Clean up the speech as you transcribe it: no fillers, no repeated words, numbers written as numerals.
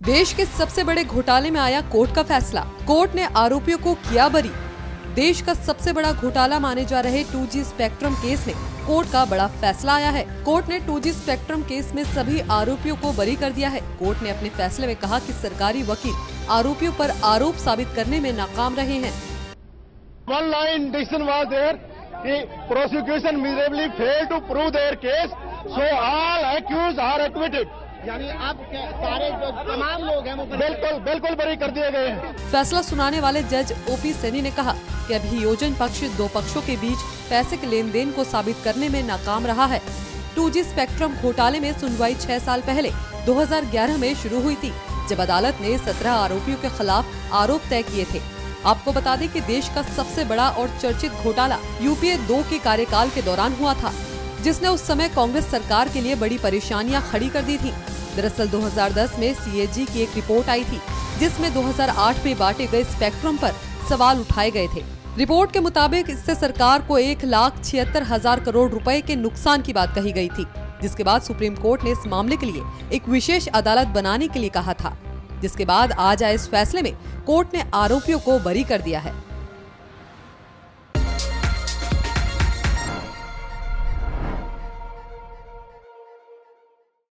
देश के सबसे बड़े घोटाले में आया कोर्ट का फैसला। कोर्ट ने आरोपियों को किया बरी। देश का सबसे बड़ा घोटाला माने जा रहे 2G स्पेक्ट्रम केस में कोर्ट का बड़ा फैसला आया है। कोर्ट ने 2G स्पेक्ट्रम केस में सभी आरोपियों को बरी कर दिया है। कोर्ट ने अपने फैसले में कहा कि सरकारी वकील आरोपियों पर आरोप साबित करने में नाकाम रहे हैं। One line decision was there. The prosecution miserably failed to prove their case, so all accused are acquitted. यानी आप सारे जो तमाम लोग हैं वो बिल्कुल बरी कर दिए गए हैं। फैसला सुनाने वाले जज OP सैनी ने कहा कि अभियोजन पक्ष दो पक्षों के बीच पैसे के लेन देन को साबित करने में नाकाम रहा है। 2G स्पेक्ट्रम घोटाले में सुनवाई 6 साल पहले 2011 में शुरू हुई थी, जब अदालत ने 17 आरोपियों के खिलाफ आरोप तय किए थे। आपको बता दें कि देश का सबसे बड़ा और चर्चित घोटाला UPA 2 के कार्यकाल के दौरान हुआ था, जिसने उस समय कांग्रेस सरकार के लिए बड़ी परेशानियां खड़ी कर दी थी। दरअसल 2010 में CAG की एक रिपोर्ट आई थी, जिसमें 2008 में बांटे गए स्पेक्ट्रम पर सवाल उठाए गए थे। रिपोर्ट के मुताबिक इससे सरकार को 1,76,000 करोड़ रुपए के नुकसान की बात कही गई थी, जिसके बाद सुप्रीम कोर्ट ने इस मामले के लिए एक विशेष अदालत बनाने के लिए कहा था, जिसके बाद आज आए इस फैसले में कोर्ट ने आरोपियों को बरी कर दिया है।